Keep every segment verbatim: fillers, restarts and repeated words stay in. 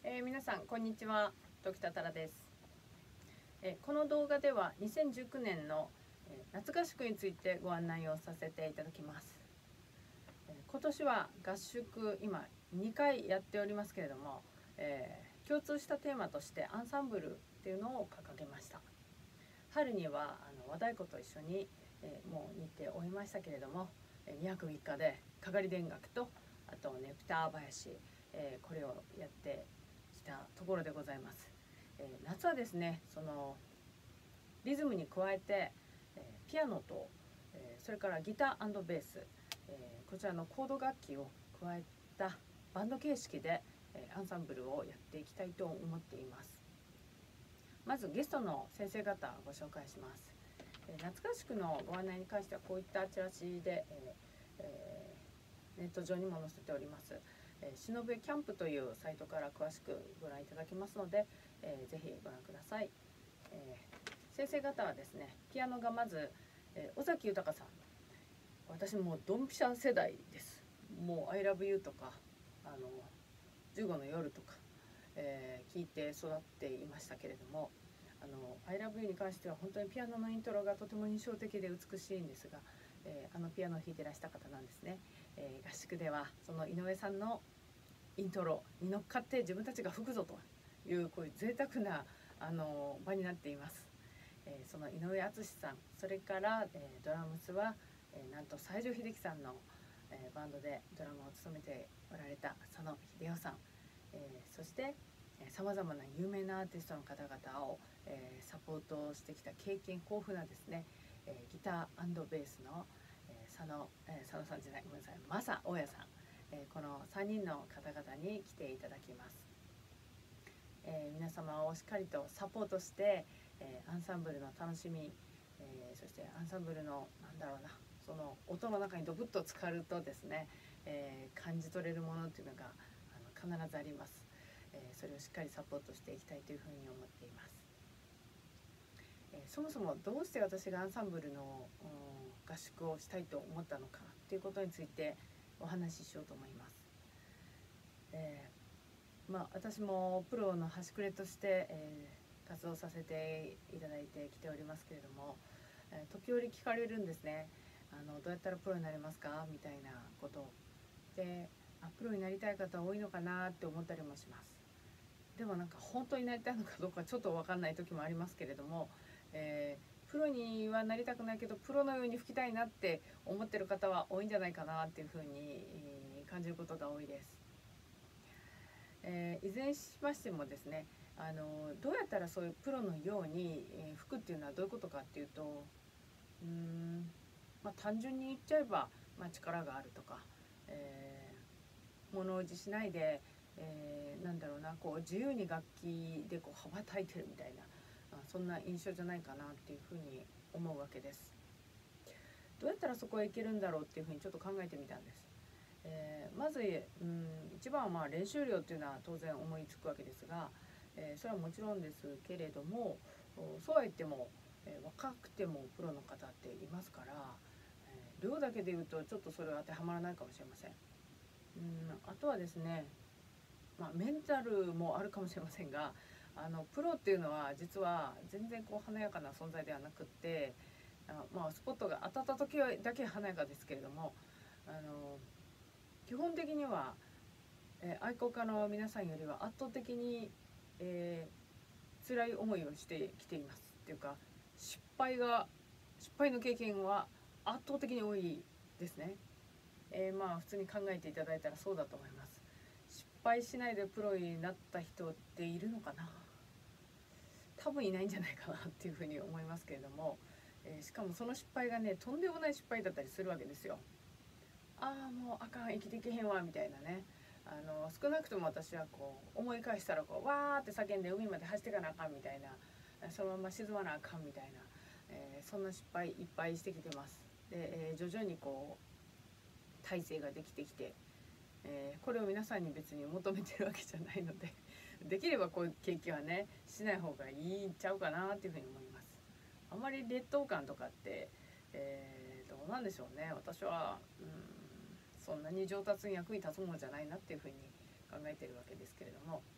えー、皆さんこんにちは、時田太良です。えー、この動画ではにせんじゅうきゅうねんの、えー、夏合宿についてご案内をさせていただきます。えー、今年は合宿今にかいやっておりますけれども、えー、共通したテーマとしてアンサンブルっていうのを掲げました。春にはあの和太鼓と一緒に、えー、もう似ておりましたけれども、にはくみっかでかがり田楽とあとねぷた囃子、えー、これをやってきたところでございます。えー、夏はですね、そのリズムに加えて、えー、ピアノと、えー、それからギター&ベース、えー、こちらのコード楽器を加えたバンド形式で、えー、アンサンブルをやっていきたいと思っています。まずゲストの先生方をご紹介します。えー、夏合宿のご案内に関してはこういったチラシで、えーえー、ネット上にも載せております。えー、しのべキャンプというサイトから詳しくご覧いただけますので、えー、ぜひご覧ください。えー、先生方はですね、ピアノがまず、えー、尾崎豊さん。私もドンピシャ世代です。もう「アイラブユー」とかあのじゅうごの夜とか、えー、聞いて育っていましたけれども、あの「アイラブユー」に関しては本当にピアノのイントロがとても印象的で美しいんですが、えー、あのピアノを弾いてらした方なんですね。えー、合宿ではその井上さんのイントロに乗っかって自分たちが吹くぞというこういう贅沢なあの場になっています。えー、その井上敦さん、それから、えー、ドラムスは、えー、なんと西城秀樹さんの、えー、バンドでドラムを務めておられた佐野秀夫さん、えー、そしてさまざまな有名なアーティストの方々を、えー、サポートしてきた経験豊富なですね、えー、ギター&ベースの、えー、佐野、えー、佐野さんじゃないごめんなさい正大家さん、えー、このさんにんの方々に来ていただきます。えー、皆様をしっかりとサポートして、えー、アンサンブルの楽しみ、えー、そしてアンサンブルのなんだろうな、その音の中にドブッと浸かるとですね、えー、感じ取れるものっていうのがあの必ずあります。えー、それをしっかりサポートしていきたいというふうに思っています。えー、そもそもどうして私がアンサンブルの合宿をしたいと思ったのかということについてお話ししようと思います。えーまあ、私もプロの端くれとして、えー、活動させていただいてきておりますけれども、えー、時折聞かれるんですね。あのどうやったらプロになれますかみたいなことで、あプロになりたい方多いのかなって思ったりもします。でもなんか本当になりたいのかどうかちょっと分かんない時もありますけれども、えー、プロにはなりたくないけどプロのように吹きたいなって思ってる方は多いんじゃないかなっていうふうに感じることが多いです。えー、いずれにしましてもですね、あのどうやったらそういうプロのように、えー、吹くっていうのはどういうことかっていうと、うーん、まあ、単純に言っちゃえば、まあ、力があるとか、えー、物おじしないで、えー、なんだろうな、こう自由に楽器でこう羽ばたいてるみたいな、あそんな印象じゃないかなっていうふうに思うわけです。どうやったらそこへ行けるんだろうっていうふうにちょっと考えてみたんです。えー、まず、うん、一番はまあ練習量っていうのは当然思いつくわけですが、えー、それはもちろんですけれども、そうは言っても、えー、若くてもプロの方っていますから、えー、量だけで言うとちょっとそれは当てはまらないかもしれません。うん、あとはですね、まあ、メンタルもあるかもしれませんが、あのプロっていうのは実は全然こう華やかな存在ではなくって、あまあスポットが当たった時はだけ華やかですけれども、あの基本的には、えー、愛好家の皆さんよりは圧倒的に、えー、辛い思いをしてきていますっていうか、失敗が失敗の経験は圧倒的に多いですね。えー、まあ普通に考えていただいたらそうだと思います。失敗しないでプロになった人っているのかな。多分いないんじゃないかなっていうふうに思いますけれども、えー、しかもその失敗がね、とんでもない失敗だったりするわけですよ。ああもうあかん生きてけへんわみたいなね、あの少なくとも私はこう思い返したらこうわーって叫んで海まで走ってかなあかんみたいな、そのまま沈まなあかんみたいな、えー、そんな失敗いっぱいしてきてます。で、えー、徐々にこう体制ができてきて、えー、これを皆さんに別に求めてるわけじゃないのでできればこういう経験はねしない方がいいんちゃうかなっていうふうに思います。あまり劣等感とかって、えー、どうなんでしょうね。私はうんそんなに上達に役に立つものじゃないなっていうふうに考えてるわけですけれども、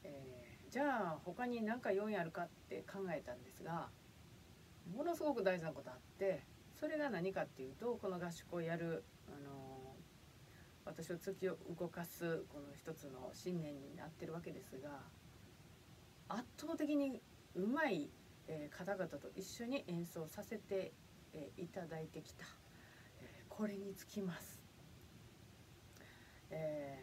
えー、じゃあ他に何か要因あるかって考えたんですが、ものすごく大事なことあって、それが何かっていうと、この合宿をやる、あのー、私を突き動かすこの一つの信念になってるわけですが、圧倒的にうまい、えー、方々と一緒に演奏させて、えー、いただいてきた、えー、これにつきます。え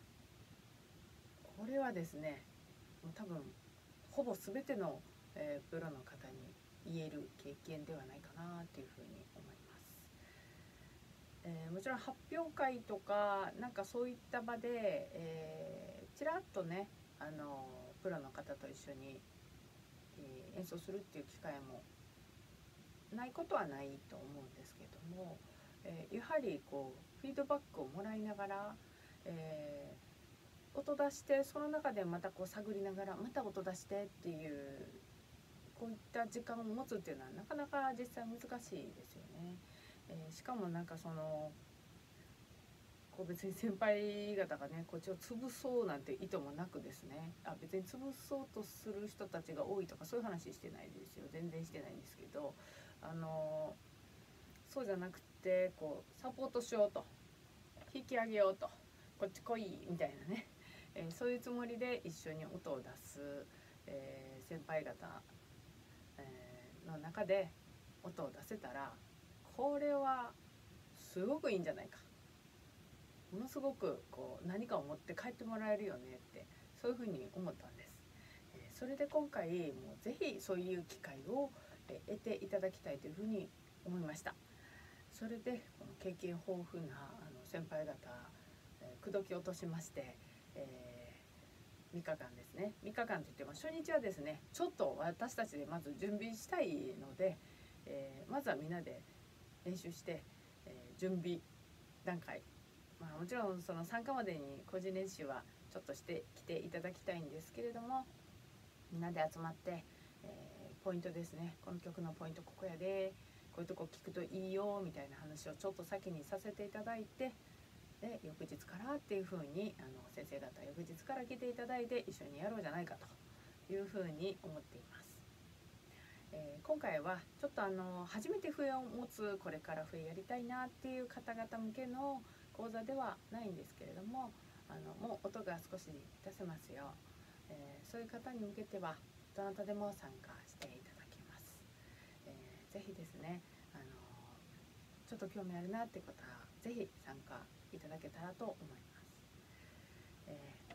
ー、これはですね、もう多分ほぼ全ての、えー、プロの方に言える経験ではないかなというふうに思います。えー、もちろん発表会とかなんかそういった場で、えー、ちらっとね、あのプロの方と一緒に、えー、演奏するっていう機会もないことはないと思うんですけども、えー、やはりこうフィードバックをもらいながら、えー、音出して、その中でまたこう探りながらまた音出してっていう、こういった時間を持つっていうのはなかなか実際難しいですよね。えー、しかもなんかそのこう別に先輩方がねこっちを潰そうなんて意図もなくですね、あ別に潰そうとする人たちが多いとかそういう話してないですよ、全然してないんですけど、あのそうじゃなくて、こうサポートしようと、引き上げようと、こっち来いみたいなね、えー、そういうつもりで一緒に音を出す、えー、先輩方、えー、の中で音を出せたら、これはすごくいいんじゃないか、ものすごくこう何かを持って帰ってもらえるよねって、そういうふうに思ったんです。えー、それで今回もうぜひそういう機会を得ていただきたいというふうに思いました。それでこの経験豊富なあの先輩方、えー、口説き落としまして、えー、みっかかんですね、みっかかんといっても初日はですね、ちょっと私たちでまず準備したいので、えー、まずはみんなで練習して、えー、準備段階、まあ、もちろんその参加までに個人練習はちょっとしてきていただきたいんですけれども、みんなで集まって、えー、ポイントですね、この曲のポイントここやで、こういうとこ聞くといいよみたいな話をちょっと先にさせていただいて、で翌日からっていう風にあの先生方翌日から来ていただいて一緒にやろうじゃないかという風に思っています。えー、今回はちょっとあの初めて笛を持つ、これから笛やりたいなっていう方々向けの講座ではないんですけれども、あのもう音が少し出せますよ、えー、そういう方に向けてはどなたでも参加していただけます。えー、ぜひですね、あのちょっと興味あるなって方はぜひ参加いただけたらと思います。えー、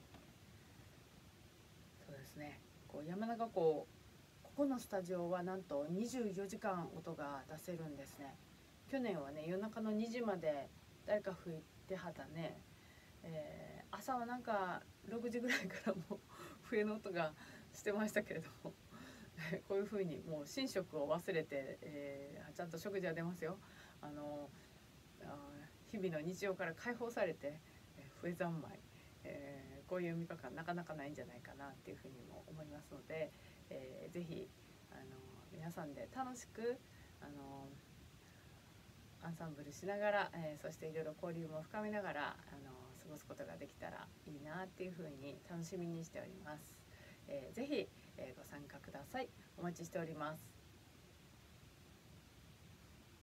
そうですね、こう山中湖、ここのスタジオはなんとにじゅうよじかん音が出せるんですね。去年はね夜中のにじまで誰か吹いてはったね、えー、朝はなんかろくじぐらいからもう笛の音がしてましたけれどもこういう風にもう寝食を忘れて、えー、ちゃんと食事は出ますよ。あのあ日々の日常から解放されて、えー、笛三昧、えー、こういうみっかかんなかなかないんじゃないかなっていうふうにも思いますので、えー、ぜひあの皆さんで楽しくあのアンサンブルしながら、えー、そしていろいろ交流も深めながらあの過ごすことができたらいいなっていうふうに楽しみにしております。えー、ぜひ、えー、ご参加ください。お待ちしております。